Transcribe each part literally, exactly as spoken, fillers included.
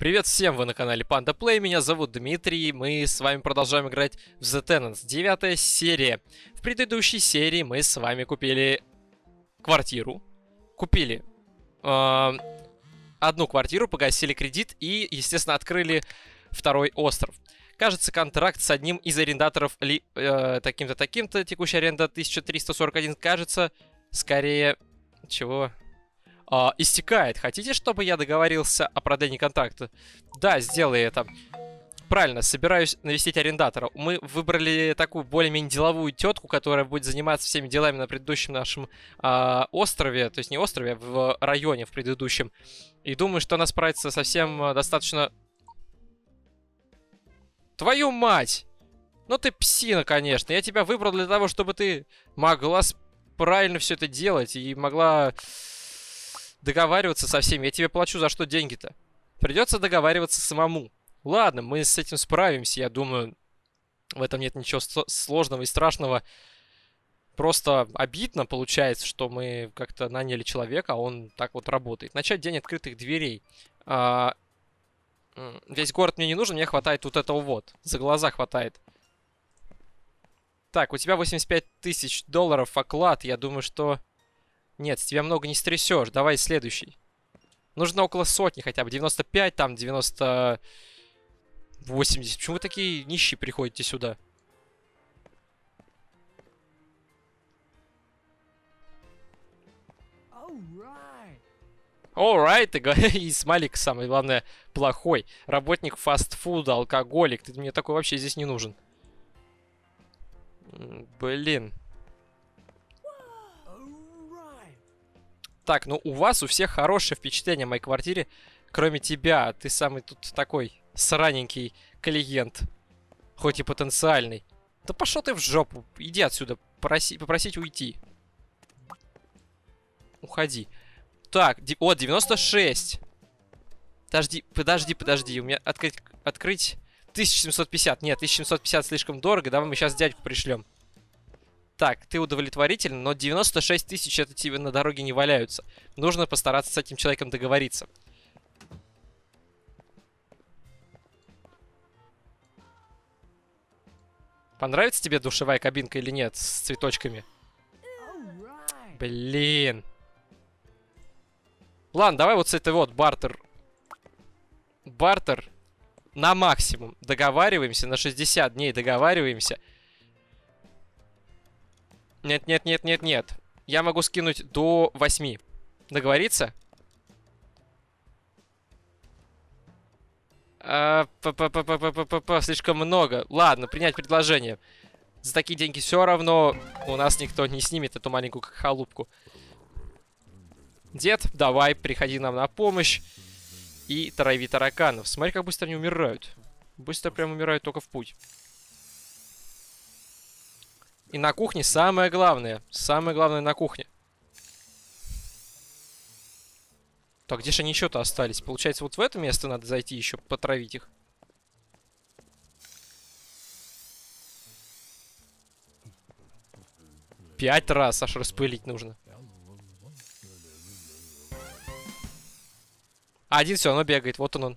Привет всем, вы на канале Panda Play, меня зовут Дмитрий, мы с вами продолжаем играть в The Tenants, девятая серия. В предыдущей серии мы с вами купили квартиру, купили э, одну квартиру, погасили кредит и, естественно, открыли второй остров. Кажется, контракт с одним из арендаторов ли, э, таким-то, таким-то, текущая аренда тысяча триста сорок один, кажется, скорее, чего... Uh, истекает. Хотите, чтобы я договорился о продании контракта? Да, сделай это. Правильно, собираюсь навестить арендатора. Мы выбрали такую более-менее деловую тетку, которая будет заниматься всеми делами на предыдущем нашем uh, острове. То есть не острове, а в районе в предыдущем. И думаю, что она справится со всем uh, достаточно... Твою мать! Ну ты псина, конечно. Я тебя выбрал для того, чтобы ты могла правильно все это делать и могла... договариваться со всеми. Я тебе плачу за что деньги-то? Придется договариваться самому. Ладно, мы с этим справимся, я думаю. В этом нет ничего сложного и страшного. Просто обидно получается, что мы как-то наняли человека, а он так вот работает. Начать день открытых дверей. А, весь город мне не нужен, мне хватает вот этого вот. За глаза хватает. Так, у тебя восемьдесят пять тысяч долларов оклад. Я думаю, что... Нет, с тебя много не стрясешь. Давай следующий. Нужно около сотни хотя бы. девяносто пять, там девяносто... восемьдесят. Почему вы такие нищие приходите сюда? Alright, ты говоришь, и смайлик самый главное плохой. Работник фастфуда, алкоголик. Ты мне такой вообще здесь не нужен. Блин. Так, ну у вас у всех хорошее впечатление о моей квартире, кроме тебя. Ты самый тут такой сраненький клиент, хоть и потенциальный. Да пошел ты в жопу, иди отсюда, проси, попросить уйти. Уходи. Так, о, девяносто шесть. Подожди, подожди, подожди, у меня открыть, открыть тысяча семьсот пятьдесят. Нет, тысяча семьсот пятьдесят слишком дорого, давай мы сейчас дядьку пришлем. Так, ты удовлетворителен, но девяносто шесть тысяч это тебе на дороге не валяются. Нужно постараться с этим человеком договориться. Понравится тебе душевая кабинка или нет с цветочками? Блин. Ладно, давай вот с этой вот бартер. Бартер на максимум. Договариваемся на шестьдесят дней, договариваемся. Нет, нет, нет, нет, нет. Я могу скинуть до восьми. Договориться? А, слишком много. Ладно, принять предложение. За такие деньги все равно у нас никто не снимет эту маленькую халупку. Дед, давай, приходи нам на помощь. И трави тараканов. Смотри, как быстро они умирают. Быстро прям умирают только в путь. И на кухне самое главное. Самое главное на кухне. Так, где же они еще-то остались? Получается, вот в это место надо зайти еще, потравить их. Пять раз аж распылить нужно. Один все равно бегает, вот он он.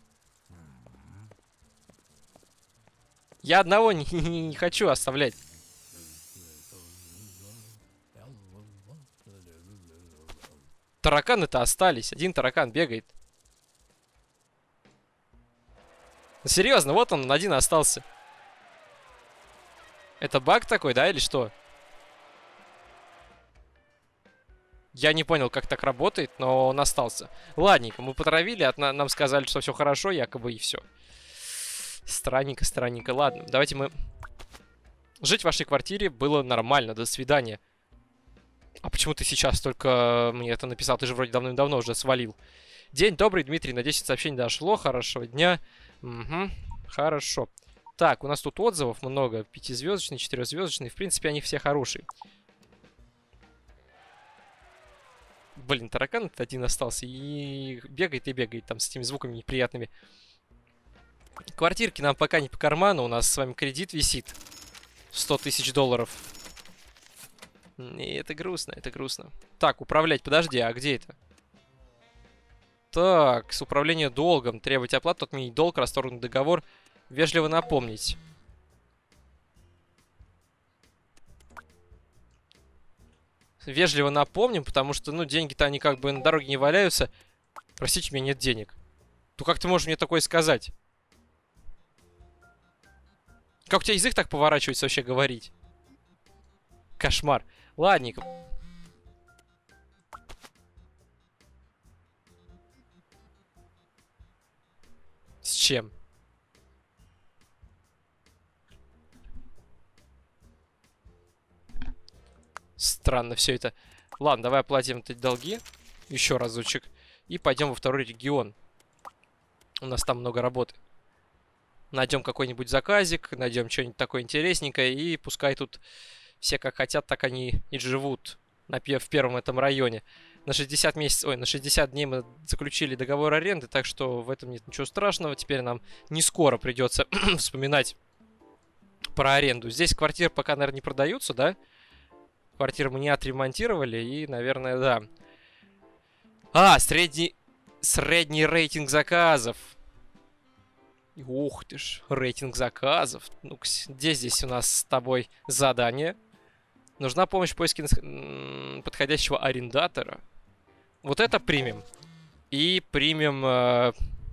Я одного не, не, не хочу оставлять. Тараканы-то остались. Один таракан бегает. Ну, серьезно, вот он, один остался. Это баг такой, да, или что? Я не понял, как так работает, но он остался. Ладненько, мы потравили, от на нам сказали, что все хорошо, якобы, и все. Странненько, странненько. Ладно, давайте мы... Жить в вашей квартире было нормально, до свидания. А почему ты сейчас только мне это написал? Ты же вроде давным-давно уже свалил. День добрый, Дмитрий. На десять сообщений дошло. Хорошего дня. Угу. Хорошо. Так, у нас тут отзывов много. Пятизвездочный, четырехзвездочный. В принципе, они все хорошие. Блин, таракан один остался. И бегает, и бегает там с этими звуками неприятными. Квартирки нам пока не по карману. У нас с вами кредит висит. сто тысяч долларов. И это грустно, это грустно. Так, управлять, подожди, а где это? Так, с управлением долгом. Требовать оплату, отменить долг, расторгнуть договор. Вежливо напомнить. Вежливо напомним, потому что, ну, деньги-то они как бы на дороге не валяются. Простите, у меня нет денег. То как ты можешь мне такое сказать? Как у тебя язык так поворачивается вообще говорить? Кошмар. Ладненько. С чем? Странно все это. Ладно, давай оплатим эти долги. Еще разочек. И пойдем во второй регион. У нас там много работы. Найдем какой-нибудь заказик, найдем что-нибудь такое интересненькое. И пускай тут все как хотят, так они и живут на, в первом этом районе. На шестьдесят месяцев, ой, на шестьдесят дней мы заключили договор аренды, так что в этом нет ничего страшного. Теперь нам не скоро придется вспоминать про аренду. Здесь квартиры пока, наверное, не продаются, да? Квартиры мы не отремонтировали и, наверное, да. А, средний, средний рейтинг заказов. Ух ты ж, рейтинг заказов. Ну, где здесь у нас с тобой задание? Нужна помощь в поиске подходящего арендатора. Вот это примем. И примем э,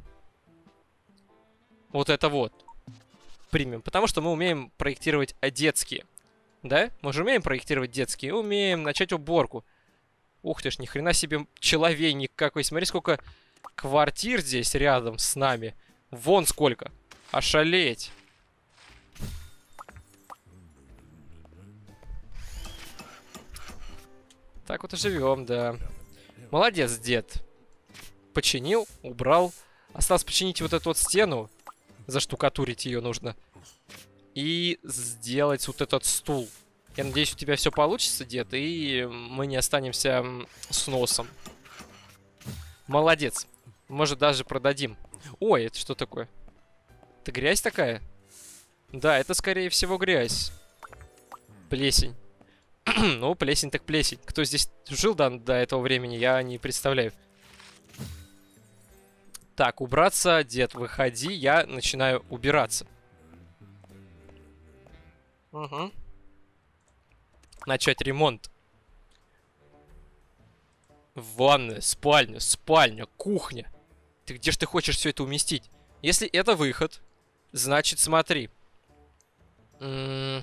вот это вот. Примем. Потому что мы умеем проектировать детские. Да? Мы же умеем проектировать детские. Умеем начать уборку. Ух ты ж, ни хрена себе человейник какой. Смотри, сколько квартир здесь рядом с нами. Вон сколько. Ошалеть. Так вот и живем, да. Молодец, дед. Починил, убрал. Осталось починить вот эту вот стену. Заштукатурить ее нужно. И сделать вот этот стул. Я надеюсь, у тебя все получится, дед, и мы не останемся с носом. Молодец. Может, даже продадим. Ой, это что такое? Это грязь такая? Да, это, скорее всего, грязь. Плесень. Ну, плесень так плесень. Кто здесь жил до, до этого времени, я не представляю. Так, убраться. Дед, выходи. Я начинаю убираться. Угу. Начать ремонт. Ванная, спальня, спальня, кухня. Ты где ж ты хочешь все это уместить? Если это выход, значит, смотри. М-м-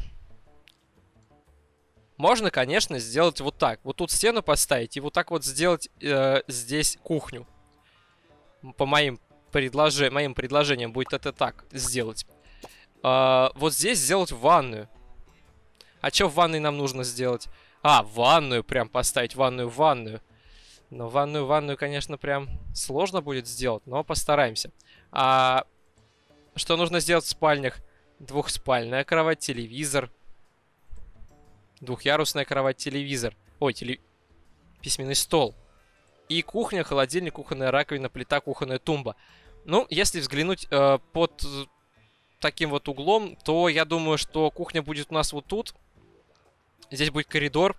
Можно, конечно, сделать вот так. Вот тут стену поставить и вот так вот сделать э, здесь кухню. По моим, предложи моим предложениям будет это так сделать. Э, вот здесь сделать ванную. А что в ванной нам нужно сделать? А, ванную прям поставить, ванную, ванную. Но ванную, ванную, конечно, прям сложно будет сделать, но постараемся. А что нужно сделать в спальнях? Двухспальная кровать, телевизор. Двухъярусная кровать, телевизор. Ой, теле... письменный стол. И кухня, холодильник, кухонная раковина, плита, кухонная тумба. Ну, если взглянуть э, под таким вот углом, то я думаю, что кухня будет у нас вот тут. Здесь будет коридор.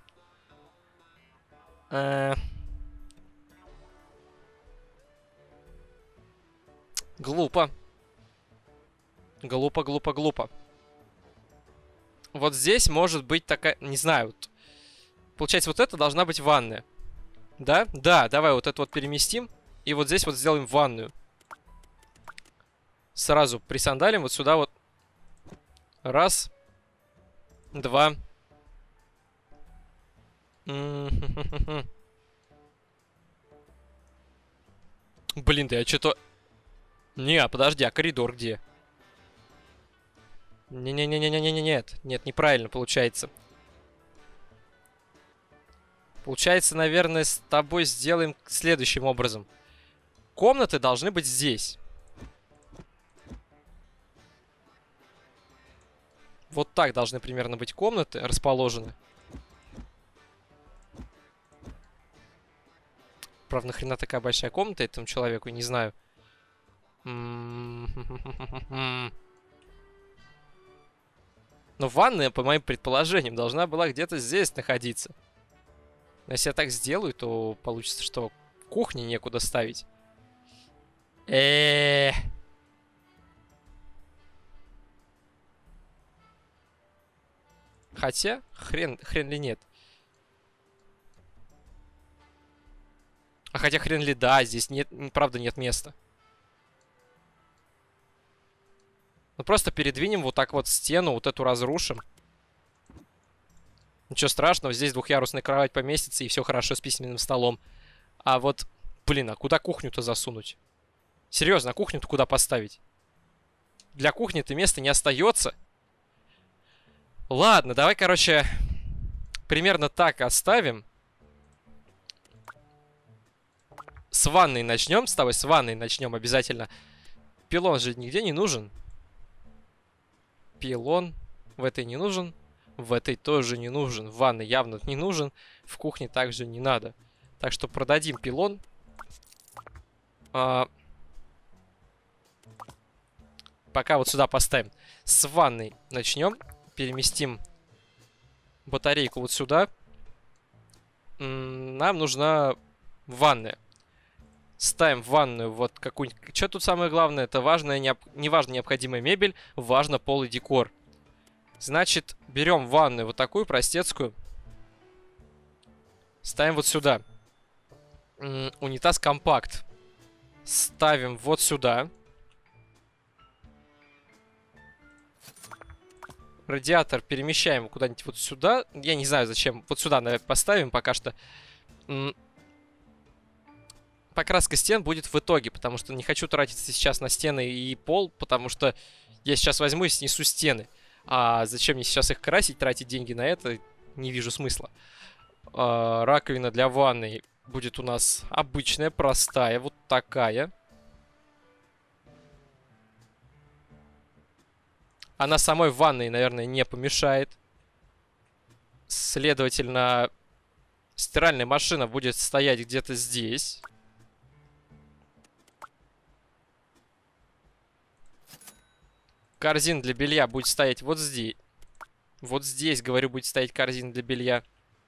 Э... Глупо. Глупо, глупо, глупо. Вот здесь может быть такая... Не знаю. Вот, получается, вот это должна быть ванная. Да? Да, давай вот это вот переместим. И вот здесь вот сделаем ванную. Сразу присандалим вот сюда вот. Раз. Два. Блин, да я что-то... Не, подожди, а коридор где? Не-не-не-не-не-не, нет. Нет, неправильно получается. Получается, наверное, с тобой сделаем следующим образом. Комнаты должны быть здесь. Вот так должны примерно быть комнаты расположены. Правда, нахрена такая большая комната этому человеку, не знаю. Но ванная, по моим предположениям, должна была где-то здесь находиться. Но если я так сделаю, то получится, что в кухне некуда ставить. Э. Хотя, хрен, хрен ли нет. А хотя хрен ли да, здесь нет, правда нет места. Ну просто передвинем вот так вот стену, вот эту разрушим. Ничего страшного, здесь двухъярусная кровать поместится, и все хорошо с письменным столом. А вот, блин, а куда кухню-то засунуть? Серьезно, а кухню-то куда поставить? Для кухни-то места не остается. Ладно, давай, короче, примерно так оставим. С ванной начнем, с тобой с ванной начнем обязательно. Пилон же нигде не нужен. Пилон в этой не нужен. В этой тоже не нужен. В ванной явно не нужен. В кухне также не надо. Так что продадим пилон. А... Пока вот сюда поставим. С ванной начнем. Переместим батарейку вот сюда. Нам нужна ванная. Ставим в ванную вот какую-нибудь... Что тут самое главное? Это важная, необ... не важно необходимая мебель, важно пол и декор. Значит, берем ванную вот такую простецкую. Ставим вот сюда. М-м, унитаз компакт. Ставим вот сюда. Радиатор перемещаем куда-нибудь вот сюда. Я не знаю зачем. Вот сюда, наверное, поставим пока что. М-м. Покраска стен будет в итоге, потому что не хочу тратиться сейчас на стены и пол, потому что я сейчас возьму и снесу стены. А зачем мне сейчас их красить, тратить деньги на это, не вижу смысла. А, раковина для ванной будет у нас обычная, простая, вот такая. Она самой ванной, наверное, не помешает. Следовательно, стиральная машина будет стоять где-то здесь. Корзина для белья будет стоять вот здесь. Вот здесь, говорю, будет стоять корзина для белья.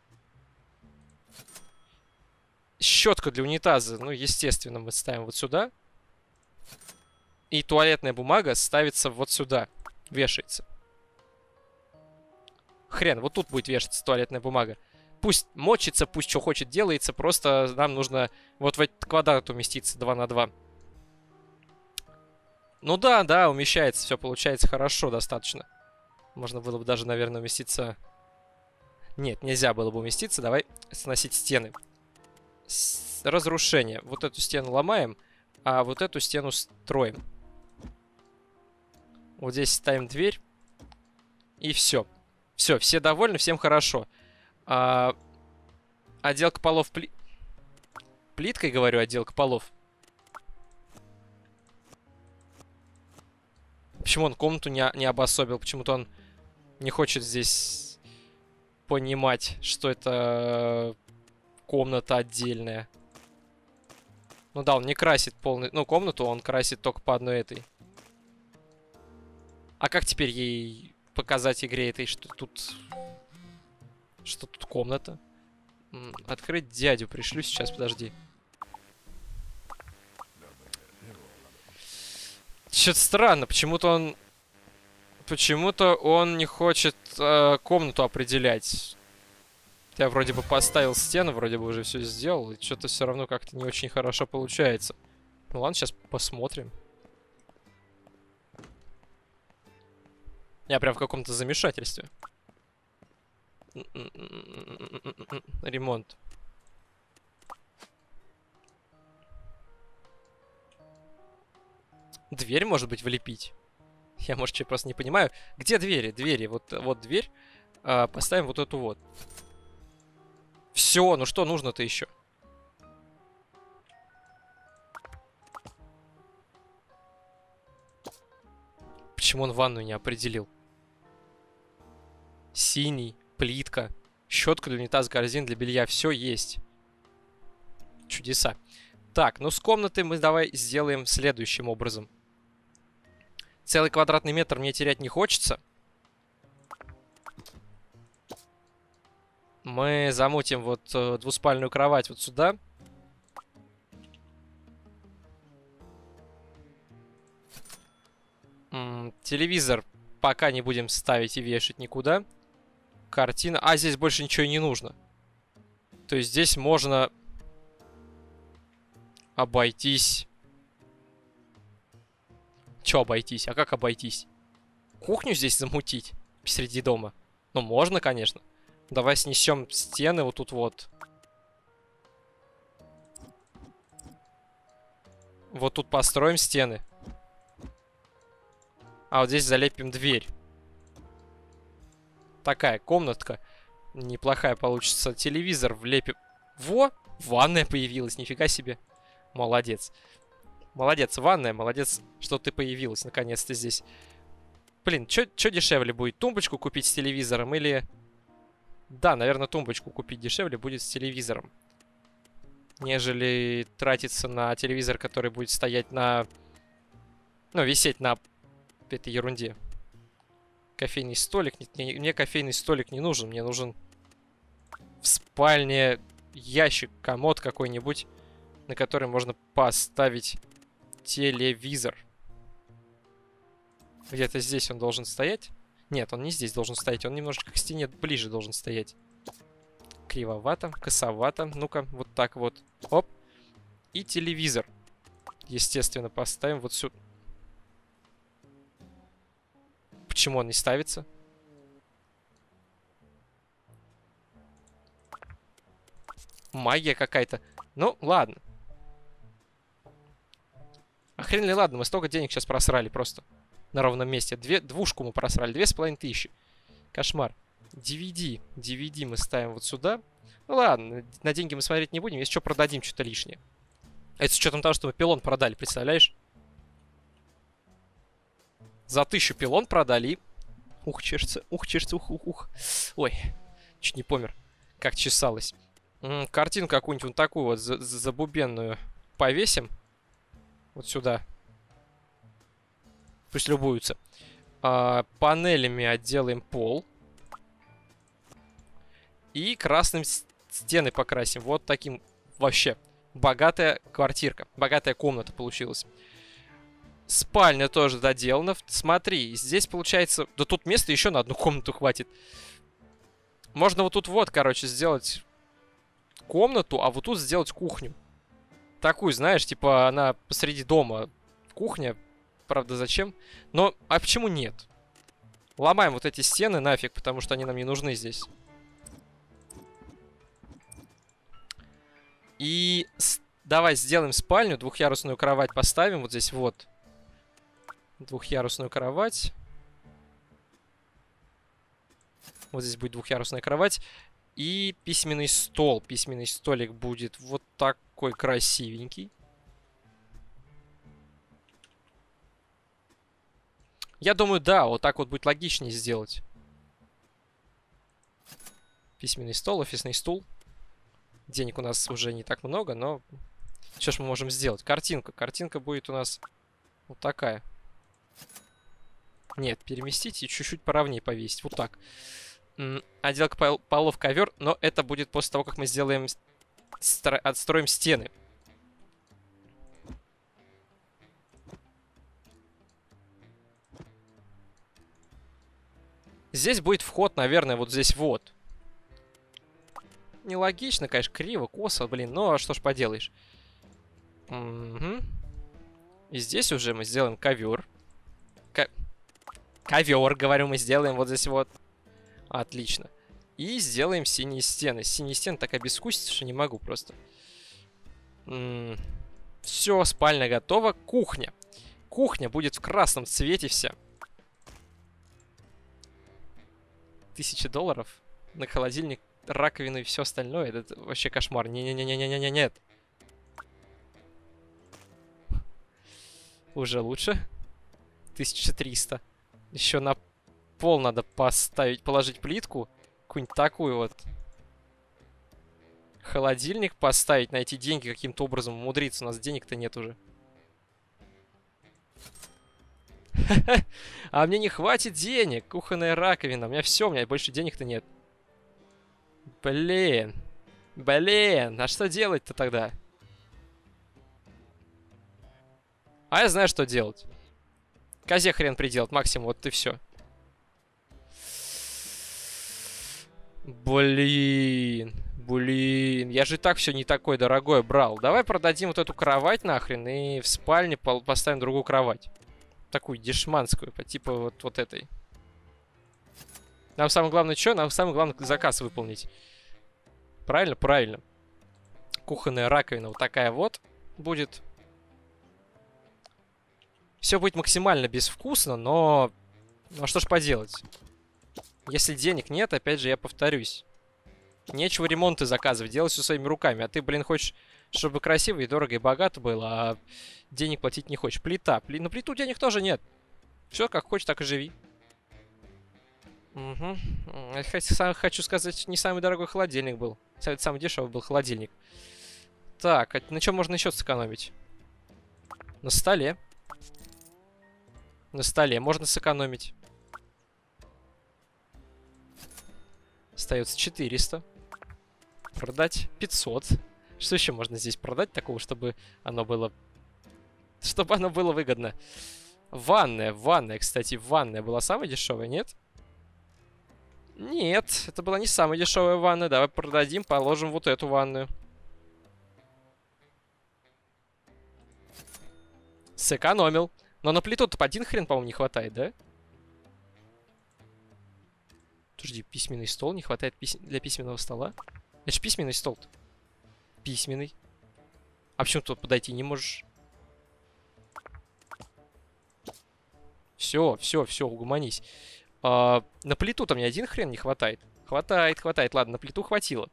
Щетка для унитаза, ну, естественно, мы ставим вот сюда. И туалетная бумага ставится вот сюда. Вешается. Хрен, вот тут будет вешаться туалетная бумага. Пусть мочится, пусть что хочет делается. Просто нам нужно вот в этот квадрат уместиться два на два. Ну да, да, умещается, все получается хорошо, достаточно. Можно было бы даже, наверное, уместиться... Нет, нельзя было бы уместиться. Давай сносить стены. С... Разрушение. Вот эту стену ломаем, а вот эту стену строим. Вот здесь ставим дверь. И все. Все, все довольны, всем хорошо. А... Отделка полов... Пли... Плиткой, говорю, отделка полов. Почему он комнату не, не обособил? Почему-то он не хочет здесь понимать, что это комната отдельная. Ну да, он не красит полную... Ну, комнату он красит только по одной этой. А как теперь ей показать игре этой, что тут... Что тут комната? Открыть дядю пришлю сейчас, подожди. Что-то странно, почему-то он... Почему-то он не хочет э, комнату определять. Я вроде бы поставил стену, вроде бы уже все сделал, и что-то все равно как-то не очень хорошо получается. Ну ладно, сейчас посмотрим. Я прям в каком-то замешательстве. Ремонт. Дверь, может быть, влепить? Я, может, что просто не понимаю. Где двери? Двери. Вот, вот дверь. А, поставим вот эту вот. Все, ну что нужно-то еще? Почему он ванную не определил? Синий, плитка, щетка для унитаза, корзина для белья. Все есть. Чудеса. Так, ну с комнатой мы давай сделаем следующим образом. Целый квадратный метр мне терять не хочется. Мы замутим вот э, двуспальную кровать вот сюда. Телевизор пока не будем ставить и вешать никуда. Картина. А, здесь больше ничего и не нужно. То есть здесь можно обойтись. Че обойтись? А как обойтись? Кухню здесь замутить посреди дома? Ну, можно, конечно. Давай снесем стены вот тут вот. Вот тут построим стены. А вот здесь залепим дверь. Такая комнатка. Неплохая получится. Телевизор влепим. Во! Ванная появилась. Нифига себе. Молодец. Молодец, ванная. Молодец, что ты появилась наконец-то здесь. Блин, что дешевле будет? Тумбочку купить с телевизором или... Да, наверное, тумбочку купить дешевле будет с телевизором. Нежели тратиться на телевизор, который будет стоять на... Ну, висеть на этой ерунде. Кофейный столик. Нет, мне, мне кофейный столик не нужен. Мне нужен в спальне ящик, комод какой-нибудь, на который можно поставить телевизор. Где-то здесь он должен стоять. Нет, он не здесь должен стоять. Он немножечко к стене ближе должен стоять. Кривовато, косовато. Ну-ка, вот так вот. Оп. И телевизор. Естественно, поставим вот сюда. Почему он не ставится? Магия какая-то. Ну, ладно. А хрен ли ладно, мы столько денег сейчас просрали просто. На ровном месте. Две, двушку мы просрали. Две с половиной тысячи. Кошмар. ди ви ди. ди ви ди мы ставим вот сюда. Ну ладно, на деньги мы смотреть не будем. Если что, продадим что-то лишнее. Это с учетом того, что мы пилон продали, представляешь? За тысячу пилон продали. Ух, чешется, ух, чешется, ух, ух, ух. Ой, чуть не помер. Как чесалось. М-м, картинку какую-нибудь вот такую вот забубенную повесим. Вот сюда. Пусть любуются. А, панелями отделаем пол. И красным стены покрасим. Вот таким вообще. Богатая квартирка. Богатая комната получилась. Спальня тоже доделана. Смотри, здесь получается... Да тут места еще на одну комнату хватит. Можно вот тут вот, короче, сделать комнату, а вот тут сделать кухню. Такую, знаешь, типа она посреди дома. Кухня. Правда, зачем? Но, а почему нет? Ломаем вот эти стены нафиг, потому что они нам не нужны здесь. И давай сделаем спальню. Двухъярусную кровать поставим вот здесь вот. Двухъярусную кровать. Вот здесь будет двухъярусная кровать. И письменный стол. Письменный столик будет вот такой красивенький. Я думаю, да, вот так вот будет логичнее сделать. Письменный стол, офисный стул. Денег у нас уже не так много, но... Что ж мы можем сделать? Картинка. Картинка будет у нас вот такая. Нет, переместить и чуть-чуть поровнее повесить. Вот так. М-м, отделка пол полов, ковер. Но это будет после того, как мы сделаем... Отстроим стены. Здесь будет вход, наверное, вот здесь вот. Нелогично, конечно, криво, косо, блин. Ну, а что ж поделаешь. Угу. И здесь уже мы сделаем ковер. Ко... Ковер, говорю, мы сделаем вот здесь вот. Отлично. И сделаем синие стены. Синие стены так обескусить, что не могу просто. М-м. Все, спальня готова. Кухня. Кухня будет в красном цвете вся. Тысяча долларов на холодильник, раковину и все остальное. Это вообще кошмар. Не-не-не-не-не-не, нет. Уже лучше. тысяча триста. Еще на пол надо поставить, положить плитку. Какую-нибудь такую вот. Холодильник поставить, найти деньги каким-то образом. Умудриться. У нас денег-то нет уже. А мне не хватит денег. Кухонная раковина. У меня все, у меня больше денег-то нет. Блин. Блин. А что делать-то тогда? А я знаю, что делать. Козе хрен приделать, максимум, вот и все. Блин, блин, я же и так все не такое дорогое брал. Давай продадим вот эту кровать нахрен и в спальне поставим другую кровать. Такую дешманскую, по типу вот, вот этой. Нам самое главное что? Нам самое главное заказ выполнить. Правильно? Правильно. Кухонная раковина вот такая вот будет. Все будет максимально безвкусно, но... Ну что ж поделать? Если денег нет, опять же, я повторюсь. Нечего ремонты заказывать, делай все своими руками. А ты, блин, хочешь, чтобы красиво и дорого и богато было, а денег платить не хочешь. Плита. Пли... На плиту денег тоже нет. Все, как хочешь, так и живи. Угу. Я хочу сказать, не самый дорогой холодильник был. Самый дешевый был холодильник. Так, а на чем можно еще сэкономить? На столе. На столе можно сэкономить. Остается четыреста. Продать пятьсот. Что еще можно здесь продать такого, чтобы оно было... Чтобы оно было выгодно? Ванная. Ванная, кстати, ванная была самая дешевая, нет? Нет, это была не самая дешевая ванная. Давай продадим, положим вот эту ванную. Сэкономил. Но на плиту-то по один хрен, по-моему, не хватает, да? Подожди, письменный стол не хватает пись... для письменного стола? Это же письменный стол-то. Письменный. А почему тут подойти не можешь? Все, все, все, угомонись. А, на плиту-то мне один хрен не хватает. Хватает, хватает. Ладно, на плиту хватило.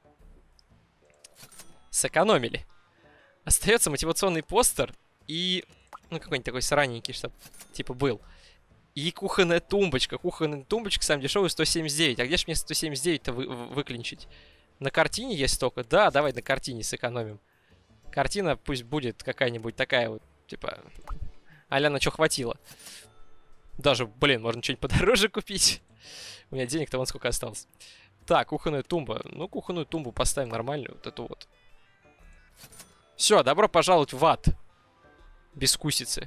Сэкономили. Остается мотивационный постер и... Ну, какой-нибудь такой сраненький, чтоб типа был. И кухонная тумбочка. Кухонная тумбочка самая дешевая сто семьдесят девять. А где же мне сто семьдесят девять-то вы выклинчить? На картине есть столько? Да, давай на картине сэкономим. Картина пусть будет какая-нибудь такая вот, типа... А-ля на что хватило. Даже, блин, можно что-нибудь подороже купить. У меня денег-то вон сколько осталось. Так, кухонная тумба. Ну, кухонную тумбу поставим нормальную. Вот эту вот. Все, добро пожаловать в ад. Бескусицы.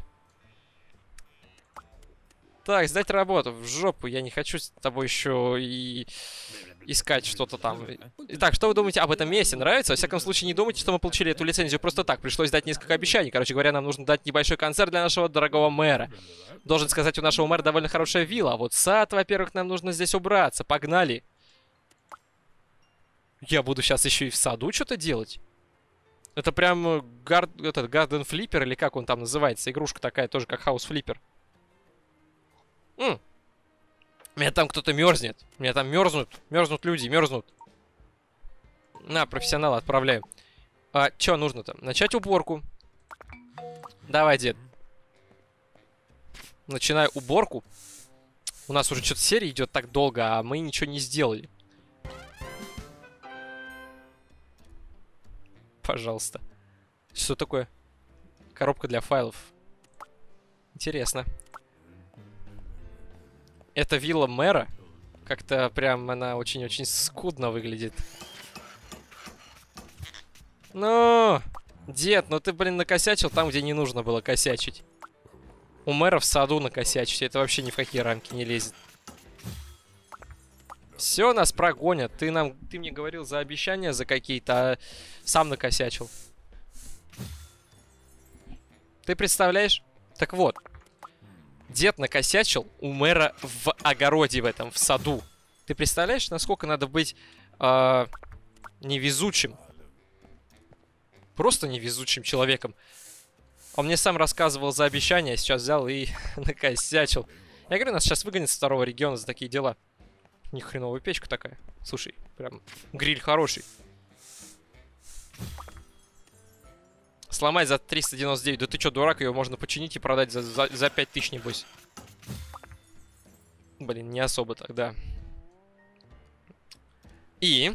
Так, сдать работу. В жопу. Я не хочу с тобой еще и искать что-то там. Итак, что вы думаете об этом месте? Нравится? Во всяком случае, не думайте, что мы получили эту лицензию просто так. Пришлось дать несколько обещаний. Короче говоря, нам нужно дать небольшой концерт для нашего дорогого мэра. Должен сказать, у нашего мэра довольно хорошая вилла. А вот сад, во-первых, нам нужно здесь убраться. Погнали. Я буду сейчас еще и в саду что-то делать. Это прям гар... этот Garden Flipper, или как он там называется. Игрушка такая, тоже как House Flipper. М. Меня там кто-то мерзнет. Меня там мерзнут. Мерзнут люди, мерзнут. На, профессионала отправляю. А, что нужно-то? Начать уборку. Давай, дед. Начинаю уборку. У нас уже что-то серия идет так долго, а мы ничего не сделали. Пожалуйста. Что такое? Коробка для файлов. Интересно. Это вилла мэра. Как-то прям она очень-очень скудно выглядит. Ну, дед, ну ты, блин, накосячил там, где не нужно было косячить. У мэра в саду накосячить. Это вообще ни в какие рамки не лезет. Все, нас прогонят. Ты нам, ты мне говорил за обещания за какие-то, а сам накосячил. Ты представляешь? Так вот. Дед накосячил у мэра в огороде в этом, в саду. Ты представляешь, насколько надо быть э, невезучим? Просто невезучим человеком. Он мне сам рассказывал за обещания, сейчас взял и накосячил. Я говорю, нас сейчас выгонят с второго региона за такие дела. Ни хреновая печка такая. Слушай, прям гриль хороший. Сломать за триста девяносто девять. Да ты что, дурак, ее можно починить и продать за, за, за пять тысяч, небось. Блин, не особо тогда. И...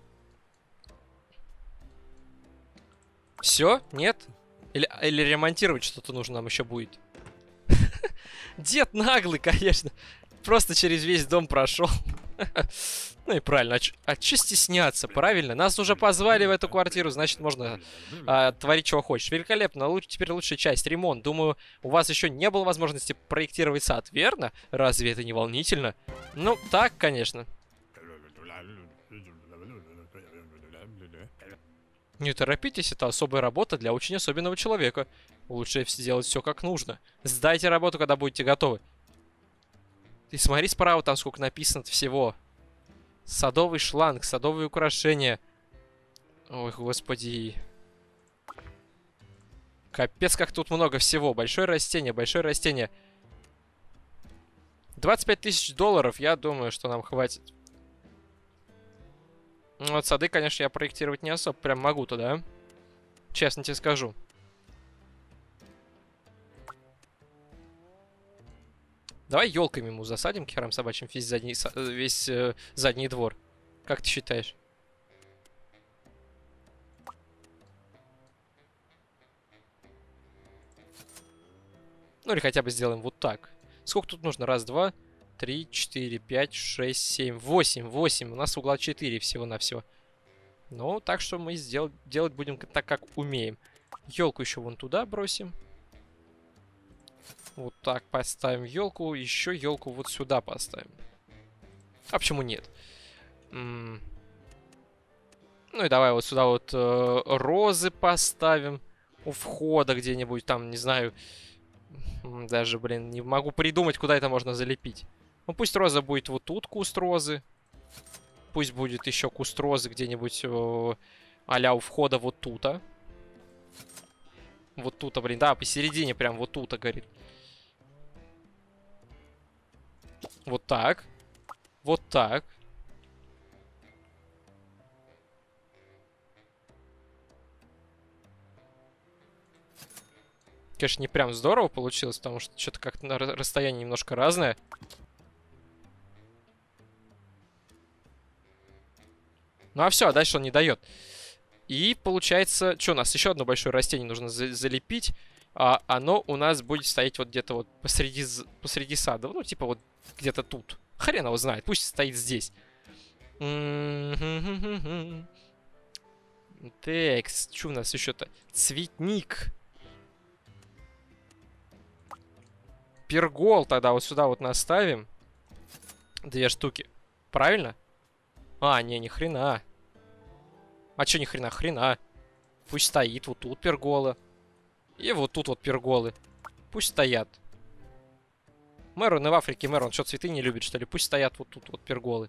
Все? Нет? Или, или ремонтировать что-то нужно нам еще будет? Дед наглый, конечно. Просто через весь дом прошел. Ну и правильно, а, ч а чё стесняться, правильно? Нас уже позвали в эту квартиру, значит, можно а, творить, чего хочешь. Великолепно, луч теперь лучшая часть, ремонт. Думаю, у вас еще не было возможности проектировать сад, верно? Разве это не волнительно? Ну, так, конечно. Не торопитесь, это особая работа для очень особенного человека. Лучше сделать все как нужно. Сдайте работу, когда будете готовы. Ты смотри справа, там сколько написано всего. Садовый шланг, садовые украшения. Ой, господи. Капец, как тут много всего. Большое растение, большое растение. двадцать пять тысяч долларов, я думаю, что нам хватит. Ну, вот сады, конечно, я проектировать не особо прям могу туда. Честно тебе скажу. Давай елками ему засадим к херам собачьим весь задний, весь э, задний двор. Как ты считаешь? Ну или хотя бы сделаем вот так. Сколько тут нужно? Раз, два, три, четыре, пять, шесть, семь, восемь. восемь. У нас угла четыре всего-навсего. Ну, так что мы сделать, делать будем так, как умеем. Елку еще вон туда бросим. Вот так поставим елку. Еще елку вот сюда поставим. А почему нет? М-м. Ну и давай вот сюда вот э, розы поставим. У входа где-нибудь там, не знаю. Даже, блин, не могу придумать, куда это можно залепить. Ну пусть роза будет вот тут, куст розы. Пусть будет еще куст розы где-нибудь э, а-ля у входа вот тут-то. Вот тут-то, блин, да, посередине прям вот тут-то горит. Вот так. Вот так. Конечно, не прям здорово получилось, потому что что-то как-то на расстоянии немножко разное. Ну а все, а дальше он не дает. И получается, что у нас? Еще одно большое растение нужно за залепить. А оно у нас будет стоять вот где-то вот посреди, посреди сада. Ну, типа вот где-то тут. Хрен его знает, пусть стоит здесь. Так, что у нас еще-то? Цветник. Пергол тогда вот сюда вот наставим. Две штуки. Правильно? А, не, ни хрена. А чё ни хрена? Хрена. Пусть стоит вот тут перголы. И вот тут вот перголы. Пусть стоят. Мэрон и в Африке Мэрон что, цветы не любит, что ли? Пусть стоят вот тут вот перголы.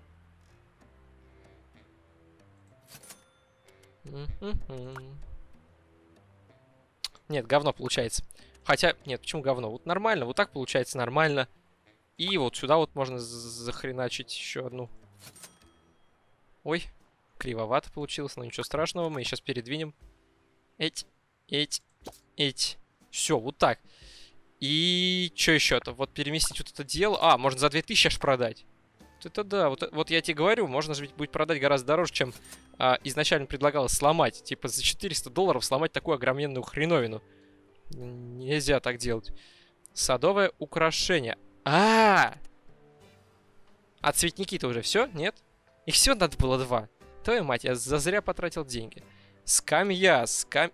Нет, говно получается. Хотя, нет, почему говно? Вот нормально, вот так получается нормально. И вот сюда вот можно захреначить еще одну. Ой, кривовато получилось, но ничего страшного. Мы сейчас передвинем. Эть, эть, эть. Все, вот так. И что еще-то? Вот переместить вот это дело. А, можно за две тысячи аж продать. Вот это да, вот, вот я тебе говорю, можно же ведь будет продать гораздо дороже, чем а, изначально предлагалось сломать. Типа за четыреста долларов сломать такую огроменную хреновину. Нельзя так делать. Садовое украшение. А, -а, -а! А цветники-то уже все? Нет? Их всего надо было два. Твою мать, я зазря потратил деньги. Скамья, скам...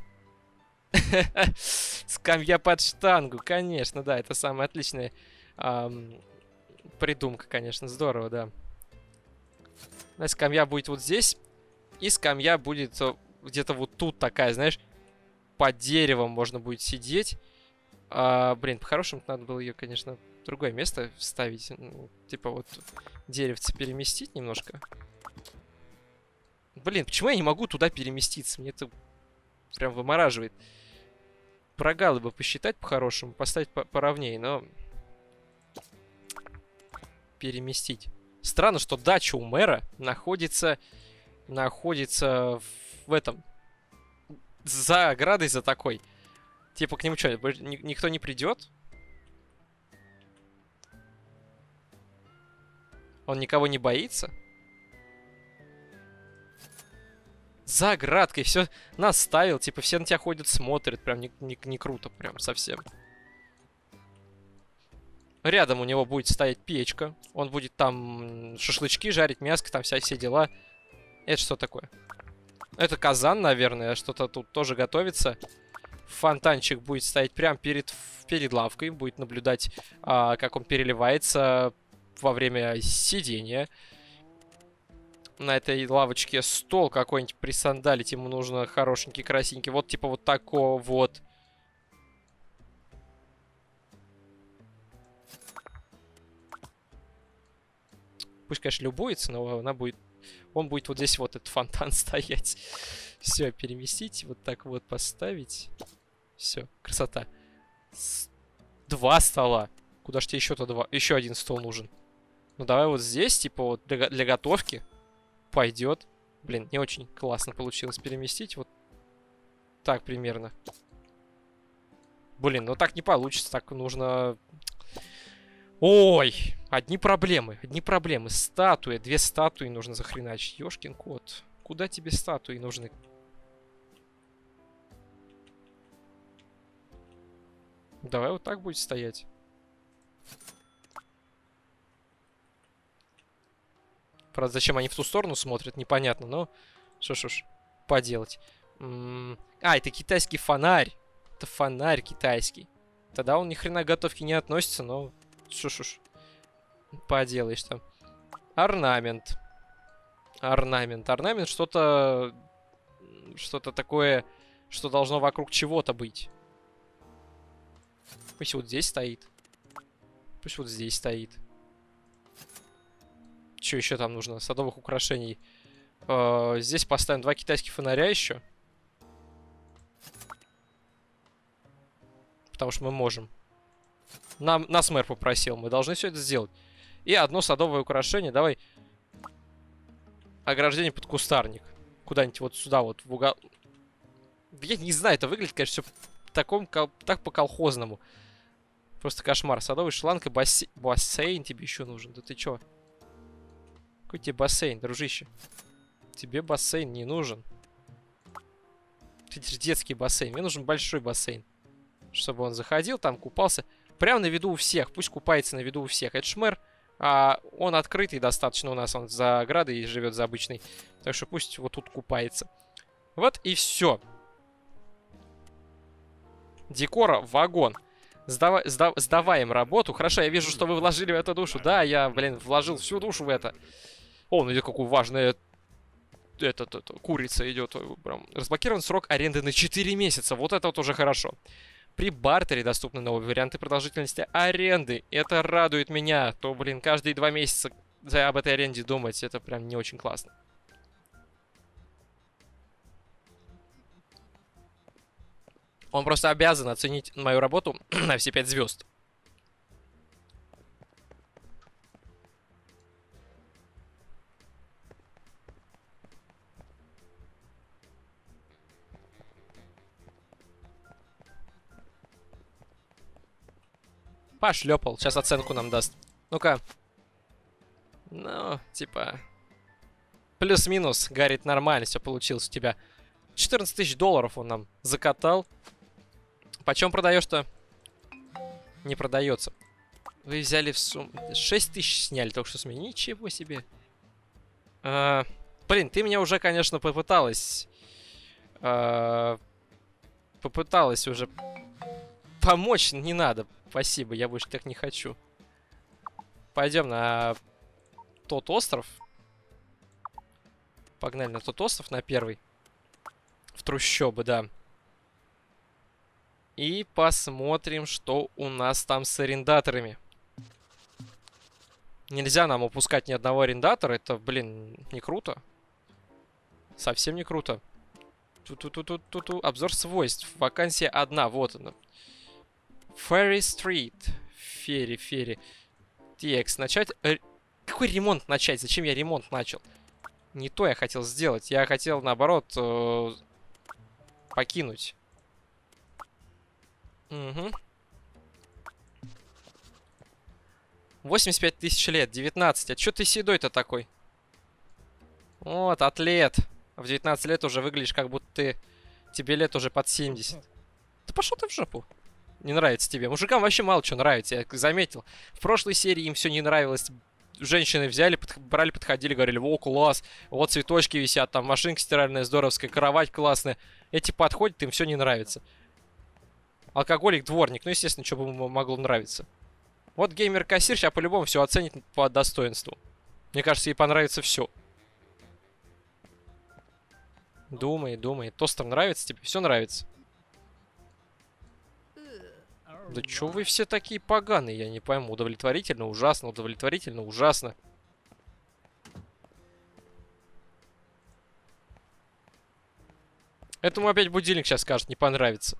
Скамья под штангу, конечно, да, это самая отличная эм, придумка, конечно, здорово, да. Значит, скамья будет вот здесь, и скамья будет где-то вот тут такая, знаешь, под деревом можно будет сидеть. А, блин, по-хорошему надо было ее, конечно, в другое место вставить. Ну, типа вот деревце переместить немножко. Блин, почему я не могу туда переместиться? Мне это прям вымораживает. Прогалы бы посчитать по-хорошему, поставить по поровнее, но... Переместить. Странно, что дача у мэра находится... Находится в этом... За оградой за такой. Типа к нему что, никто не придет? Он никого не боится? За оградкой все наставил, типа все на тебя ходят, смотрят, прям не, не, не круто, прям совсем. Рядом у него будет стоять печка. Он будет там шашлычки жарить, мяско, там вся, все дела. Это что такое? Это казан, наверное. Что-то тут тоже готовится. Фонтанчик будет стоять прямо перед, перед лавкой. Будет наблюдать, а, как он переливается во время сидения. На этой лавочке стол какой-нибудь присандалить. Ему нужно хорошенький, красивенький. Вот типа вот такого вот. Пусть, конечно, любуется, но она будет... Он будет вот здесь вот этот фонтан стоять. Все, переместить. Вот так вот поставить. Все, красота. С... Два стола. Куда ж тебе еще-то два? Еще один стол нужен. Ну давай вот здесь, типа вот для, для готовки. Пойдет. Блин, не очень классно получилось переместить. Вот так примерно. Блин, ну так не получится. Так нужно... Ой, одни проблемы, одни проблемы. Статуя, две статуи нужно захреначить. Ёшкин кот. Куда тебе статуи нужны? Давай вот так будет стоять. Правда, зачем они в ту сторону смотрят, непонятно, но... Что ж уж поделать. М-м- а, это китайский фонарь. Это фонарь китайский. Тогда он ни хрена к готовке не относится, но... Что ж уж поделаешь там. Орнамент. Орнамент. Орнамент что-то... Что-то такое, что должно вокруг чего-то быть. Пусть вот здесь стоит. Пусть вот здесь стоит. Что еще там нужно? Садовых украшений. Э-э- здесь поставим два китайских фонаря еще. Потому что мы можем. Нам, нас мэр попросил. Мы должны все это сделать. И одно садовое украшение. Давай. Ограждение под кустарник. Куда-нибудь вот сюда вот в угол. Я не знаю, это выглядит, конечно, все в таком, так по-колхозному. Просто кошмар. Садовый шланг и бассейн. Бассейн тебе еще нужен. Да ты чё? Какой тебе бассейн, дружище? Тебе бассейн не нужен. Ты детский бассейн. Мне нужен большой бассейн. Чтобы он заходил, там купался. Прямо на виду у всех. Пусть купается на виду у всех. Это ж мэр. А он открытый достаточно у нас. Он за оградой и живет за обычной. Так что пусть вот тут купается. Вот и все. Декора вагон. Сдава сда сдаваем работу. Хорошо, я вижу, что вы вложили в эту душу. Да, я, блин, вложил всю душу в это. О, ну видите, какую важную... Это, это, курица идет. Прям. Разблокирован срок аренды на четыре месяца. Вот это вот уже хорошо. При бартере доступны новые варианты продолжительности аренды. Это радует меня. То, блин, каждые два месяца об этой аренде думать, это прям не очень классно. Он просто обязан оценить мою работу на все пять звезд. Пошлепал. Сейчас оценку нам даст. Ну-ка. Ну, типа... Плюс-минус. Горит нормально. Все получилось у тебя. четырнадцать тысяч долларов он нам закатал. Почем продаешь-то? Не продается. Вы взяли в сумму... шесть тысяч сняли только что с меня. Ничего себе. А, блин, ты меня уже, конечно, попыталась... А, попыталась уже... Помочь не надо. Спасибо, я больше так не хочу. Пойдем на тот остров. Погнали на тот остров, на первый. В трущобы, да. И посмотрим, что у нас там с арендаторами. Нельзя нам упускать ни одного арендатора. Это, блин, не круто. Совсем не круто. Ту-ту-ту-ту-ту-ту. Обзор свойств. Вакансия одна. Вот она. Ferry Street. Ферри, Ферри. Текст. Начать... Э, какой ремонт начать? Зачем я ремонт начал? Не то я хотел сделать. Я хотел, наоборот, э, покинуть. Угу. восемьдесят пять тысяч лет. девятнадцать. А чё ты седой-то такой? Вот, атлет. В девятнадцать лет уже выглядишь, как будто ты... Тебе лет уже под семьдесят. Да пошел ты в жопу. не нравится тебе? Мужикам вообще мало чего нравится, я заметил. В прошлой серии им все не нравилось. Женщины взяли, под, брали, подходили, говорили: о, класс, вот цветочки висят, там машинка стиральная здоровская, кровать классная. Эти подходят, им все не нравится. Алкоголик, дворник, ну, естественно, что бы ему могло нравиться. Вот геймер-кассир сейчас по-любому все оценит по достоинству. Мне кажется, ей понравится все. Думай, думай. Тостер нравится тебе? Все нравится. Да чё вы все такие поганые, я не пойму. Удовлетворительно, ужасно, удовлетворительно, ужасно. Этому опять будильник сейчас скажет, не понравится.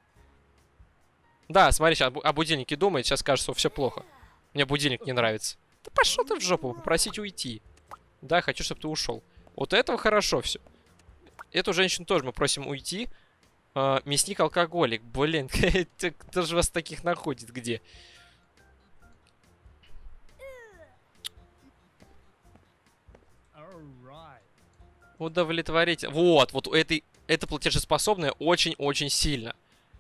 Да, смотри, сейчас о будильнике думает, сейчас скажет, что все плохо. Мне будильник не нравится. Да пошел ты в жопу, попросить уйти. Да, хочу, чтобы ты ушел. Вот этого хорошо все. Эту женщину тоже мы просим уйти. Uh, мясник-алкоголик. Блин, кто же вас таких находит где? Удовлетворить. Вот, вот этой, это платежеспособное очень-очень сильно.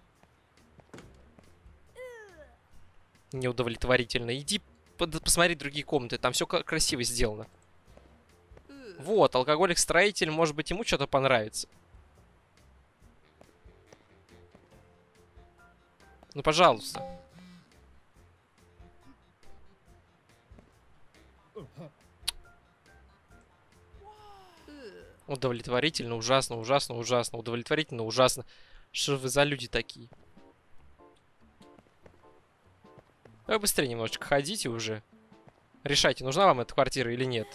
Неудовлетворительно. Иди посмотри другие комнаты, там все красиво сделано. Вот, алкоголик-строитель, может быть, ему что-то понравится. Ну, пожалуйста. Удовлетворительно, ужасно, ужасно, ужасно. Удовлетворительно, ужасно. Что вы за люди такие? Вы быстрее немножечко ходите уже. Решайте, нужна вам эта квартира или нет.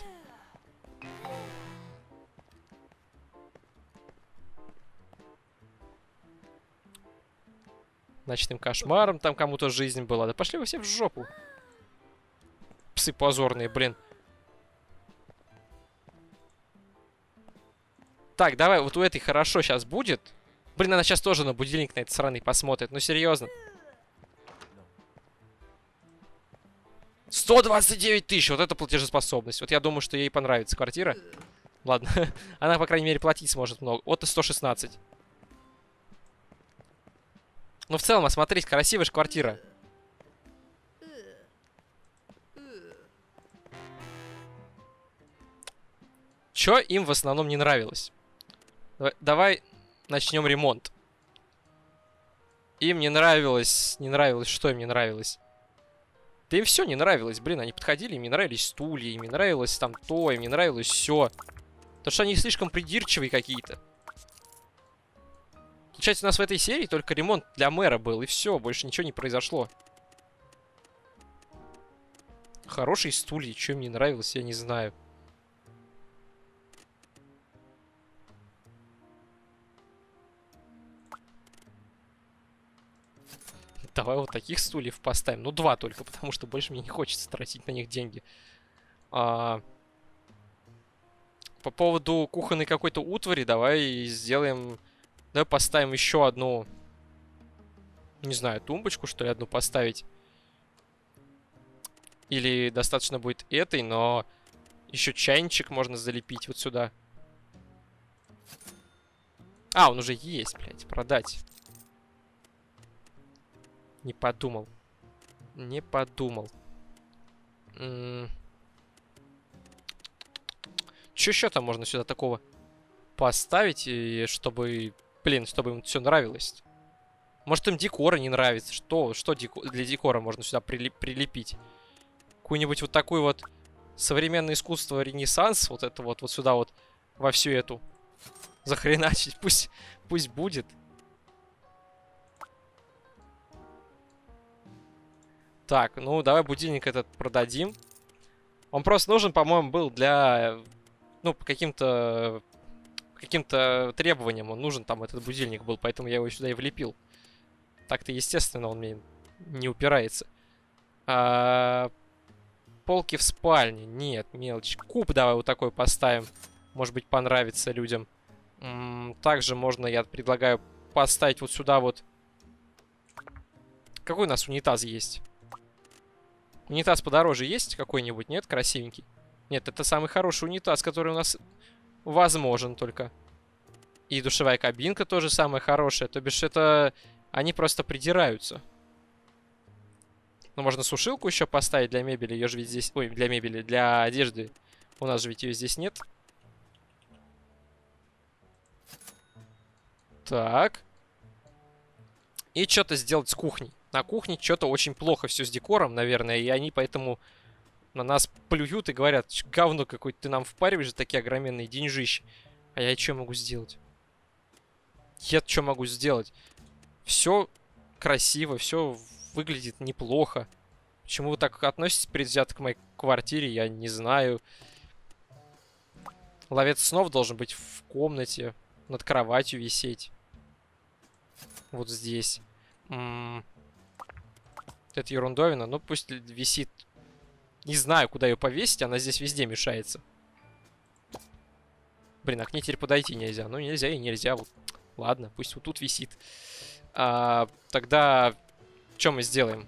Ночным кошмаром там кому-то жизнь была. Да пошли вы все в жопу. Псы позорные, блин. Так, давай, вот у этой хорошо сейчас будет. Блин, она сейчас тоже на будильник на этот сраный посмотрит. Ну, серьезно. сто двадцать девять тысяч, вот это платежеспособность. Вот я думаю, что ей понравится квартира. Ладно, она, по крайней мере, платить сможет много. Вот и сто шестнадцать. Ну, в целом, осмотрись, красивая же квартира. Чё им в основном не нравилось? Давай, давай начнем ремонт. Им не нравилось... Не нравилось... Что им не нравилось? Да им все не нравилось, блин. Они подходили, им не нравились стулья, им не нравилось там то, им не нравилось все. Потому что они слишком придирчивые какие-то. Получается, у нас в этой серии только ремонт для мэра был, и все, больше ничего не произошло. Хорошие стулья, что им не нравилось, я не знаю. Давай вот таких стульев поставим. Ну, два только, потому что больше мне не хочется тратить на них деньги. А... По поводу кухонной какой-то утвари, давай сделаем... Давай поставим еще одну... Не знаю, тумбочку, что ли, одну поставить. Или достаточно будет этой, но... Еще чайничек можно залепить вот сюда. А, он уже есть, блядь, продать. Не подумал. Не подумал. М-м. Че еще там можно сюда такого поставить, и чтобы, блин, чтобы им все нравилось? Может, им декора не нравится? Что, что деко для декора можно сюда прилеп прилепить? Какую-нибудь вот такую вот современное искусство Ренессанс, вот это вот, вот сюда вот, во всю эту захреначить. Пусть, пусть будет. Так, ну давай будильник этот продадим. Он просто нужен, по-моему, был для... Ну, по каким-то... Каким-то требованиям он нужен, там этот будильник был, поэтому я его сюда и влепил. Так-то, естественно, он мне не упирается. А... Полки в спальне. Нет, мелочь. Куб давай вот такой поставим. Может быть, понравится людям. М-м, также можно, я предлагаю, поставить вот сюда вот... Какой у нас унитаз есть? Унитаз подороже есть какой-нибудь? Нет? Красивенький. Нет, это самый хороший унитаз, который у нас возможен только. И душевая кабинка тоже самая хорошая. То бишь это... Они просто придираются. Ну, можно сушилку еще поставить для мебели. Ее же ведь здесь... Ой, для мебели, для одежды. У нас же ведь ее здесь нет. Так. И что-то сделать с кухней. На кухне что-то очень плохо все с декором, наверное. И они поэтому на нас плюют и говорят: говно какое-то ты нам впариваешь за такие огроменные деньжищи. А я что могу сделать? Я что могу сделать? Все красиво, все выглядит неплохо. Почему вы так относитесь предвзято к моей квартире, я не знаю. Ловец снов должен быть в комнате, над кроватью висеть. Вот здесь. М-м- Это ерундовина, ну пусть висит. Не знаю, куда ее повесить, она здесь везде мешается. Блин, а к ней теперь подойти нельзя. Ну нельзя и нельзя. Вот. Ладно, пусть вот тут висит. А, тогда что мы сделаем?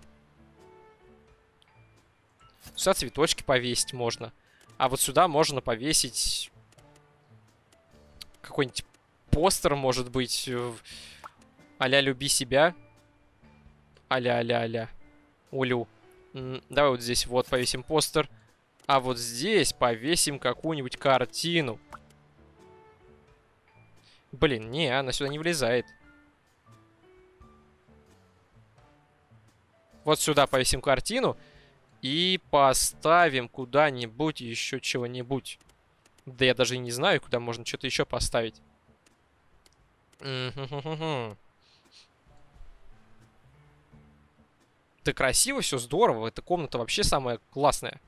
Сюда цветочки повесить можно. А вот сюда можно повесить какой-нибудь постер, может быть. А-ля люби себя. А-ля-а-ля-а-ля. Улю. М, Давай вот здесь вот повесим постер. А вот здесь повесим какую-нибудь картину. Блин, не, она сюда не влезает. Вот сюда повесим картину. И поставим куда-нибудь еще чего-нибудь. Да я даже и не знаю, куда можно что-то еще поставить. Да красиво, все здорово. Эта комната вообще самая классная.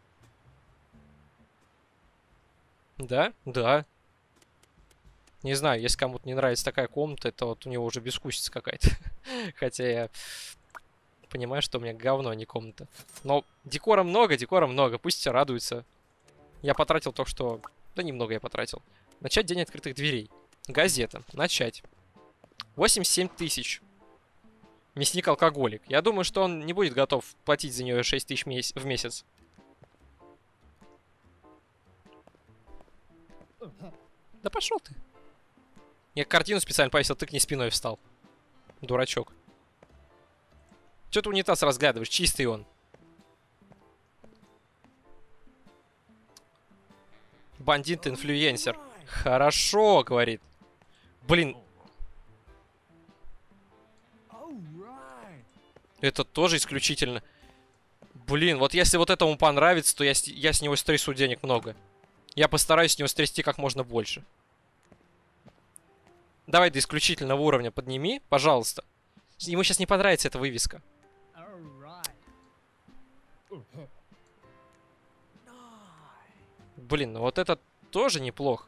Да? Да. Не знаю, если кому-то не нравится такая комната, это вот у него уже бескусица какая-то. Хотя я понимаю, что у меня говно, а не комната. Но декора много, декора много. Пусть все радуются. Я потратил только что... Да немного я потратил. Начать день открытых дверей. Газета. Начать. восемьдесят семь тысяч. Мясник-алкоголик. Я думаю, что он не будет готов платить за нее шесть тысяч в месяц. Да пошел ты. Я картину специально повесил, ты к ней спиной встал. Дурачок. Че ты унитаз разглядываешь? Чистый он. Бандит-инфлюенсер. Хорошо, говорит. Блин. Это тоже исключительно. Блин, вот если вот этому понравится, то я с, я с него стрясу денег много. Я постараюсь с него стрясти как можно больше. Давай до исключительного уровня подними, пожалуйста. Ему сейчас не понравится эта вывеска. Блин, ну вот это тоже неплохо.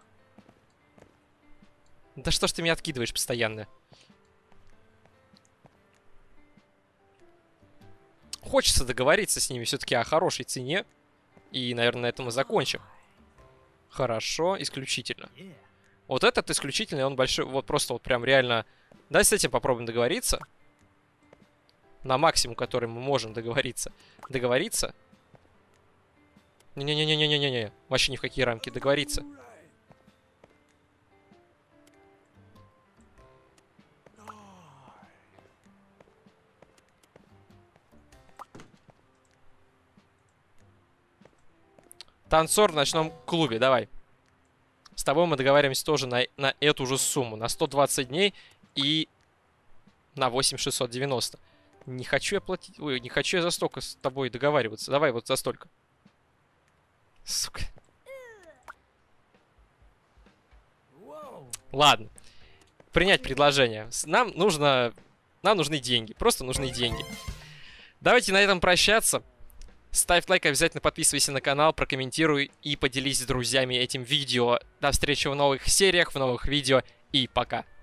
Да что ж ты меня откидываешь постоянно? Хочется договориться с ними все-таки о хорошей цене. И, наверное, на этом мы закончим. Хорошо, исключительно. Вот этот исключительный, он большой. Вот просто вот прям реально... Давай с этим попробуем договориться. На максимум, который мы можем договориться. Договориться. Не-не-не-не-не-не-не. Вообще ни в какие рамки. Договориться. Танцор в ночном клубе, давай. С тобой мы договариваемся тоже на, на эту же сумму. На сто двадцать дней и на восемь тысяч шестьсот девяносто. Не хочу я платить... Ой, не хочу я за столько с тобой договариваться. Давай вот за столько. Сука. Ладно. Принять предложение. Нам нужно... Нам нужны деньги. Просто нужны деньги. Давайте на этом прощаться. Ставь лайк, обязательно подписывайся на канал, прокомментируй и поделись с друзьями этим видео. До встречи в новых сериях, в новых видео и пока.